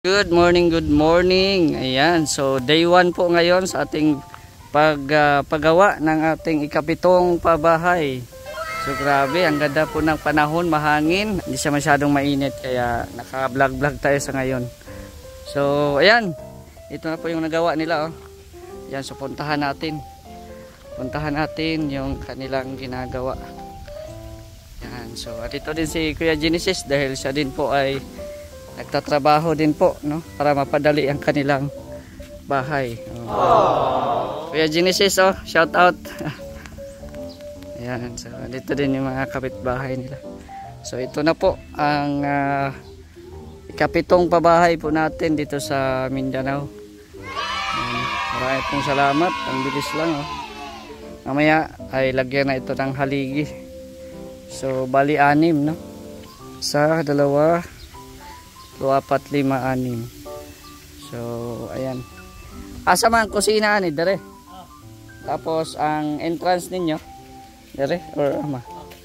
Good morning, good morning. Ayan, so day 1 po ngayon sa ating paggawa ng ating ikapitong pabahay. So grabe, ang ganda po ng panahon, mahangin. Hindi siya masyadong mainit kaya naka-vlog tayo sa ngayon. So ayan, ito na po yung nagawa nila. Ayan, so puntahan natin. Puntahan natin yung kanilang ginagawa. Ayan, so at ito din si Kuya Genesis dahil siya din po ay nagtatrabaho din po, no, para mapadali ang kanilang bahay. Kuya Genesis, shout out. Ayan, so dito din yung mga kapitbahay nila. So ito na po ang ikapitong pabahay po natin dito sa Mindanao. Maraming pong salamat, ang bilis lang. Mamaya ay lagyan na ito ng haligi. So bali 6, no? Sa 2, 4, 5, 6. So ayan. Asa man kusina ni dere. Tapos ang entrance ninyo dere or ama.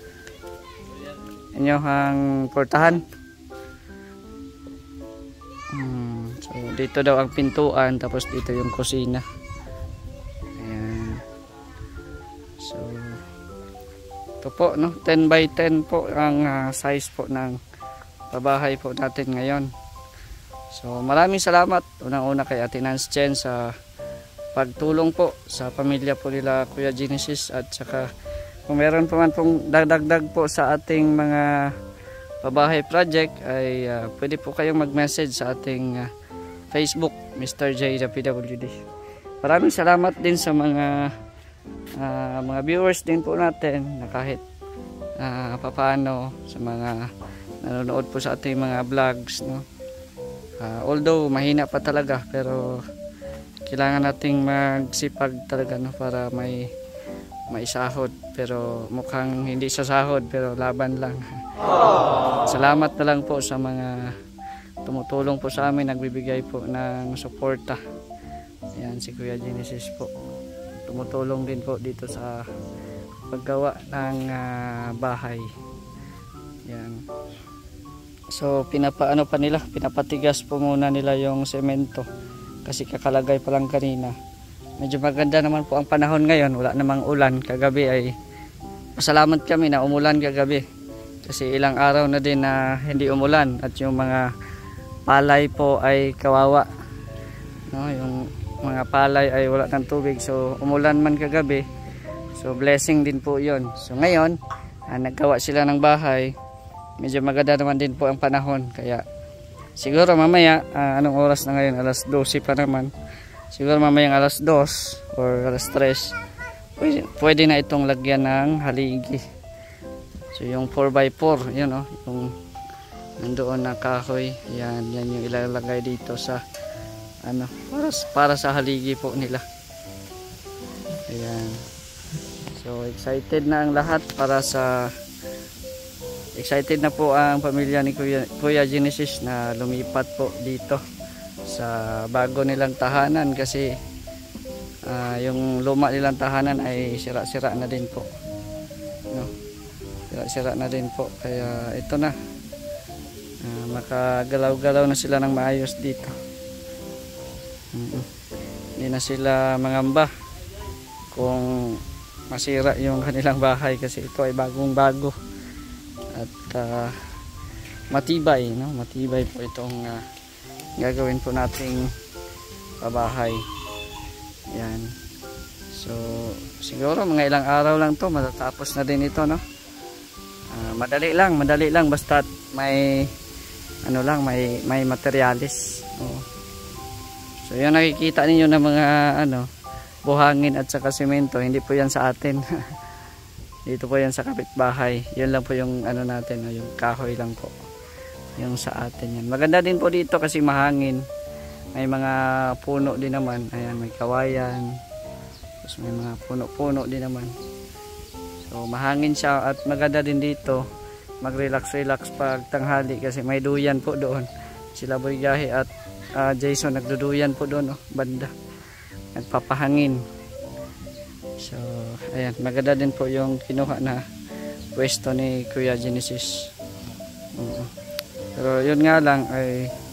Inyo hang portahan. So dito daw ang pintuan, tapos dito yung kusina. Ayan. So ito po, no, 10 by 10 po ang size po ng pabahay po natin ngayon. So maraming salamat unang-una kay Ate Nance Chen sa pagtulong po sa pamilya po nila Kuya Genesis, at saka kung meron pa man pong dagdag po sa ating mga pabahay project ay pwede po kayong mag-message sa ating Facebook, Mr. J the PWD. Maraming salamat din sa mga viewers din po natin na kahit papaano sa mga nanonood po sa ating mga vlogs, no. Although mahina pa talaga, pero kailangan nating magsipag talaga, no, para may sahod. Pero mukhang hindi sa sahod, pero laban lang. Salamat na lang po sa mga tumutulong po sa amin, nagbibigay po ng suporta. Ayan, si Kuya Genesis po tumutulong din po dito sa paggawa ng bahay. Ayan. So pinapaano pa nila, pinapatigas po muna nila yung semento kasi kakalagay pa lang kanina. Medyo maganda naman po ang panahon ngayon, wala namang ulan. Kagabi ay pasalamat kami na umulan kagabi kasi ilang araw na din na hindi umulan, at yung mga palay po ay kawawa, no, yung mga palay ay wala ng tubig. So umulan man kagabi, so blessing din po yon. So ngayon naggawa sila ng bahay. Medyo maganda naman din po ang panahon, kaya siguro mamaya anong oras na ngayon, alas 12 pa naman, siguro mamayang alas 2 or alas 3 pwede na itong lagyan ng haligi. So yung 4x4 yun, yung nandoon na kahoy, yan yung ilalagay dito sa para sa haligi po nila. Ayan. So excited na ang lahat excited na po ang pamilya ni Kuya Genesis na lumipat po dito sa bago nilang tahanan, kasi yung luma nilang tahanan ay sira-sira na din po, no? Sira-sira na din po, kaya ito na makagalaw-galaw na sila ng maayos dito. Hindi na sila mangamba kung masira yung kanilang bahay, kasi ito ay bagong-bago at matibay, no? Matibay po itong gagawin po nating pabahay. Yan. So siguro mga ilang araw lang to matatapos na din ito, no? Madali lang basta may may materialis. So yung nakikita ninyo na mga buhangin at saka semento, hindi po yan sa atin. Dito po yan sa kapitbahay. Yun lang po yung natin, yung kahoy lang po yung sa atin yan. Maganda din po dito kasi mahangin, may mga puno din naman. Ayan, may kawayan, tapos may mga puno-puno din naman. So mahangin siya, at maganda din dito mag-relax pag tanghali kasi may duyan po doon. Sila Boy Gahi at Jason nagduduyan po doon, banda, nagpapahangin. So ayan, maganda din po yung kinuha na pwesto ni Kuya Genesis. Pero yun nga lang ay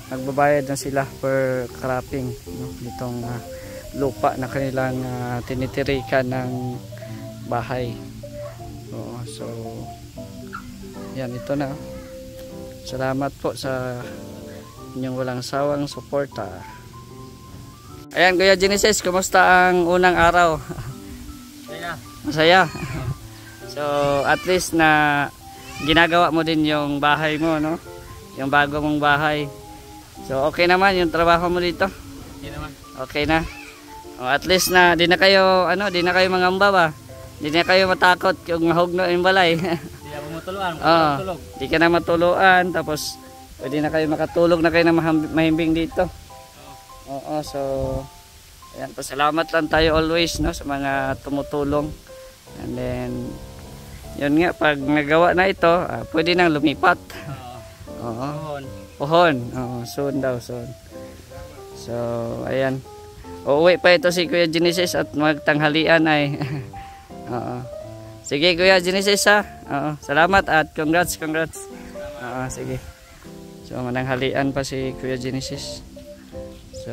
nagbabayad na sila per cropping, no? Nitong lupa na kanilang tinitirikan ng bahay. So yan, ito na. Salamat po sa inyong walang sawang suporta. Ayan, Kuya Genesis, kumusta ang unang araw? Masaya. So at least na ginagawa mo din yung bahay mo, no? Yung bago mong bahay. So okay naman yung trabaho mo dito? Okay naman. Okay na. At least na di na kayo mangamba ba? Di na kayo matakot kung mahugno yung balay. Di ako matuluan, matulog. Di ka na matuluan, tapos pwede na kayo makatulog na kayo na mahimbing dito. Oo, so ayan, pasalamat lang tayo always, no, sa mga tumutulong. And then yun nga, pag nagawa na ito, pwede nang lumipat. Oo. Pohon. Oo, soon daw, soon. So ayan, uuwi pa ito si Kuya Genesis at magtanghalian ay. Oo. Sige Kuya Genesis, ha. Oo. Salamat at congrats. Oo, sige. So mananghalian pa si Kuya Genesis. So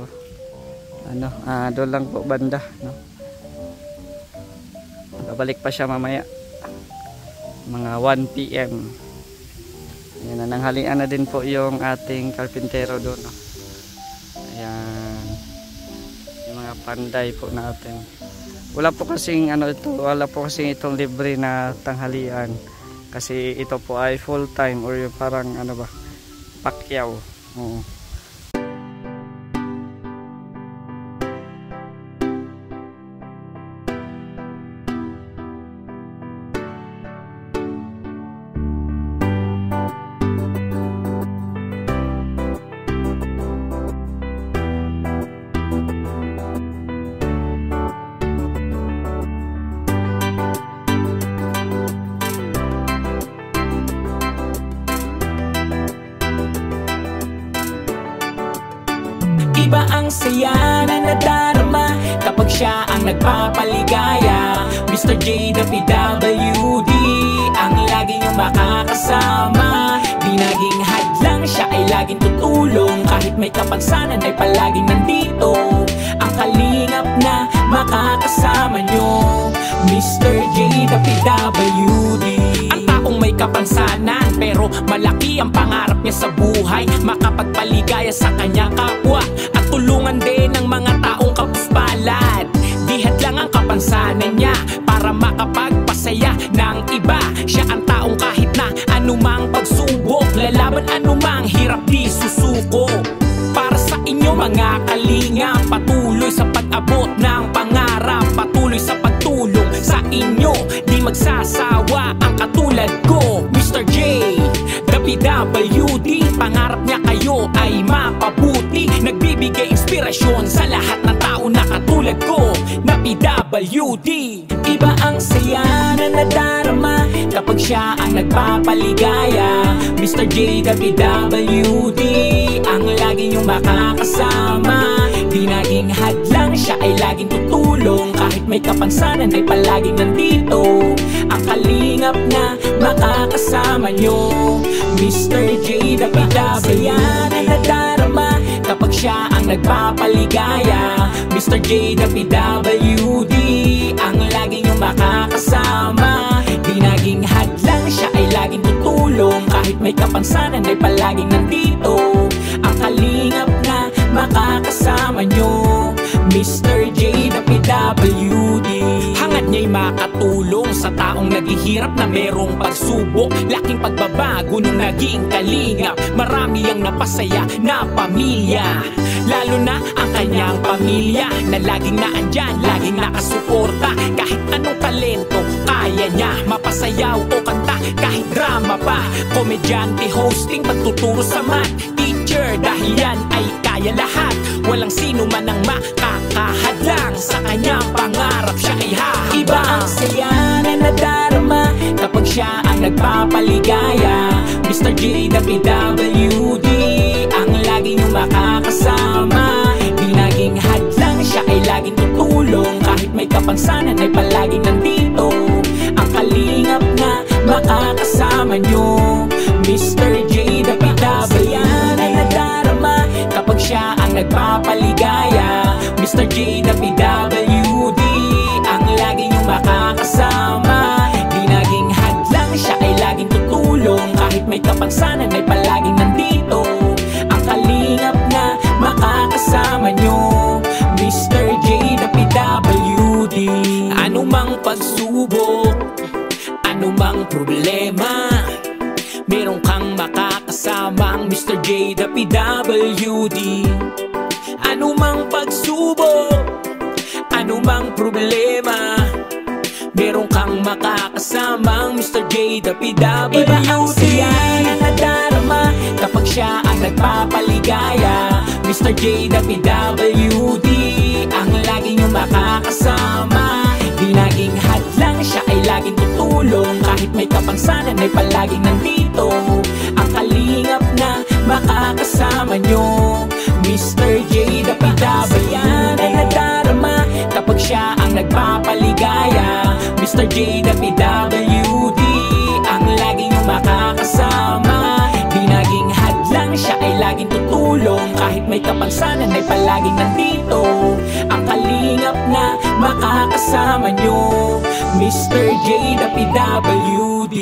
doon lang po banda, no. Babalik pa siya mamaya. Mga 1 PM. Ayan, nananghalian na din po yung ating karpintero doon, no. Ayan. Yung mga panday po natin. Wala po kasing itong libre na tanghalian kasi ito po ay full time or yung parang pakyaw. Oo. Iba ang saya na nadarama kapag siya ang nagpapaligaya. Mr. J, the PWD, ang lagi niyong makakasama. Di naging hadlang, siya ay laging tutulong. Kahit may kapansanan ay palaging nandito. Ang kalingap na makakasama niyo, Mr. J, the PWD. Ang taong may kapansanan pero malaki ang pangarap niya sa buhay. Makapagpaligaya sa kanyang kapwa at tulungan din ng mga taong kapuspalad. Dihat lang ang kapansanan niya para makapagpasaya ng iba. Siya ang taong kahit na anumang pagsubok, lalaban anumang hirap di susuko. Para sa inyo mga kalinga, patuloy sa pag-abot ng pangarap, patuloy sa pagtulong sa inyo, di magsasawa ang katulad ko, Mr. J, the PWD. Pangarap niya kayo ay mapabuti, nagbibigay inspirasyon sa lahat ng tao na katulad ko, na PWD. Iba ang saya na nadarama kapag siya ang nagpapaligaya. Mr. J, the PWD, ang lagi niyong makakasama. Di naging hadlang, siya ay laging tutulong. Kahit may kapansanan ay palaging nandito. Ang kalingap na makakasama niyo, Mr. J, the PWD. Na nadarama kapag siya ang nagpapaligaya. Mr. J, the PWD, ang lagi niyong makakasama. Di naging hadlang, siya ay laging tutulong. Kahit may kapansanan ay palaging nandito. Ang kalingap na makakasama niyo, Mr. J, the PWD. Hangad niya'y makatulong sa taong naghihirap na merong pagsubok. Laking pagbabago nung naging kalingap. Marami ang napasaya na pamilya, lalo na ang kanyang pamilya na laging naandyan, laging nakasuporta. Kahit anong talento kaya niya, mapasayaw o kanta, kahit drama pa. Komedyante, hosting, pagtuturo sa math, teacher, dahil yan ay kaya lahat. Walang sino man ang makakahadlang sa kanyang pangarap, siya ay hahabang. Iba ang saya na nadarama kapag siya ang nagpapaligaya. Mr. J, the PWD, ang lagi niyong makakasama. Di naging hadlang, siya ay laging tutulong. Kahit may kapansanan ay palaging nandito. Ang kalingap na makakasama niyo, Mr. J, the PWD. Na nadarama ang nagpapaligaya. Mr. J, the PWD, ang lagi niyong makakasama. Di naging hadlang, siya ay laging tutulong. Kahit may kapansanan ay palaging nandito. Ang kalingap na makakasama niyo, Mr. J, the PWD. Anumang pagsubok, anumang problema, meron kang makakasamang Mr. J, the PWD. Anumang pagsubok, anumang problema, meron kang makakasamang Mr. J, the PWD. Iba ang saya na nadarama kapag siya ang nagpapaligaya. Mr. J, the PWD, ang lagi niyong makakasama. Di naging hadlang, siya ay laging tutulong. Kahit may kapansanan ay palaging nandito. Ang kalingap na makakasama nyo, Mr. J, the PWD. Na nadarama kapag siya ang nagpapaligaya. Mr. J, the PWD, ang lagi niyong makakasama. Di naging hadlang, siya ay laging tutulong. Kahit may kapansanan ay palaging nandito. Ang kalingap na makakasama nyo, Mr. J, the PWD.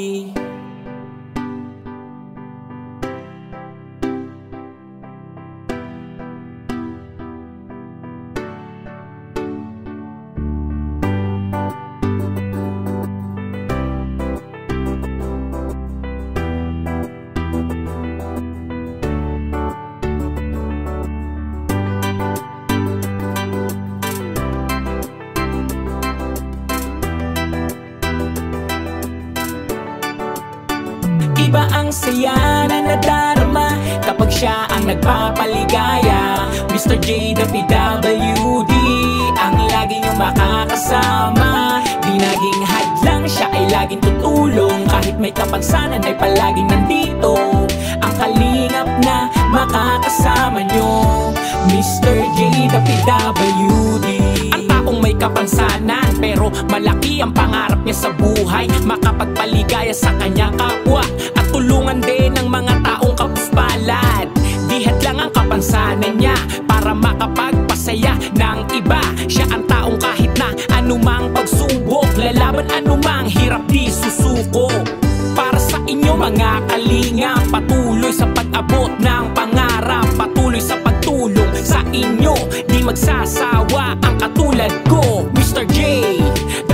Iba ang saya na nadarama kapag siya ang nagpapaligaya. Mr. J, the PWD, ang lagi niyong makakasama. Di naging hadlang, siya ay laging tutulong. Kahit may kapansanan ay palaging nandito. Ang kalingap na makakasama nyo, Mr. J, the PWD. Ang taong may kapansanan pero malaki ang pangarap niya sa buhay. Makapagpaligaya sa kanyang kapwa at tulungan din ng mga taong kapuspalad. Di hadlang ang kapansanan niya para makapagpasaya ng iba. Siya ang taong kahit na anumang pagsubok, lalaban anumang hirap di susuko. Para sa inyo mga kalinga, patuloy sa pag-abot ng pangarap, patuloy sa pagtulong sa inyo. Di magsasawa ang katulad ko, Mr. J, the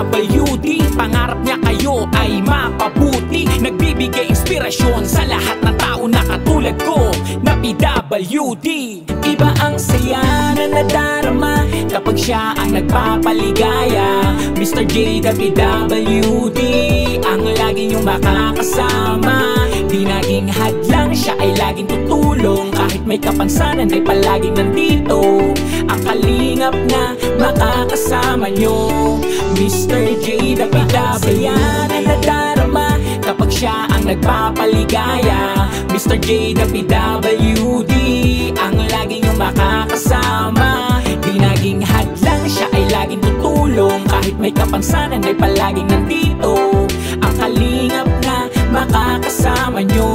PWD. Pangarap niya kayo ay mapabuti. Nagbibigay inspirasyon sa lahat ng tao na katulad ko, na PWD. Iba ang saya na nadarama kapag siya ang nagpapaligaya. Mr. J, the PWD, ang lagi niyong makakasama. Di naging hadlang, siya ay laging tutulong. Kahit may kapansanan ay palaging nandito. Ang kalingap na makakasama nyo, Mr. J, the PWD. Na nadarama kapag siya ang nagpapaligaya. Mr. J, the PWD, ang lagi niyong makakasama. Di naging hadlang, siya ay laging tutulong. Kahit may kapansanan ay palaging nandito. Ang kalingap na makakasama nyo,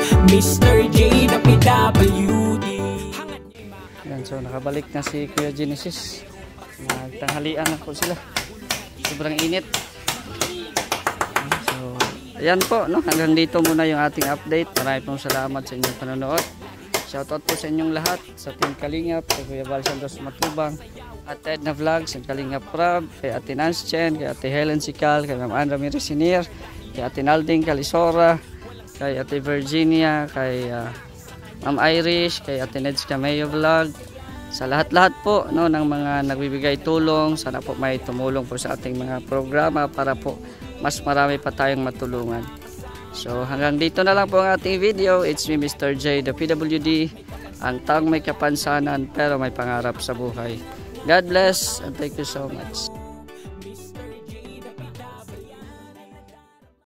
Mr. J, the PWD. Yan, so nakabalik na si Kuya Genesis. Nagtanghalian na po sila. Sobrang init. So, ayan po, no? Hanggang dito muna yung ating update. Maraming pong salamat sa inyong panonood. Shoutout po sa inyong lahat, sa Team Kalingap, kay Kuya Val Santos Matubang, at Ted na Vlogs, ang Kalingap Prab, kay Ate Nance Chen, kay Ate Helen Sical, kay Ma'am Ann Ramirez Senior, kay Ate Nalding Calisora, kay Ate Virginia, kay Ma'am Irish, kay Ate Neds Cameo Vlog, sa lahat-lahat po, no, ng mga nagbibigay tulong. Sana po may tumulong po sa ating mga programa para po mas marami pa tayong matulungan. So hanggang dito na lang po ang ating video. It's me, Mr. J, the PWD, ang taong may kapansanan pero may pangarap sa buhay. God bless and thank you so much.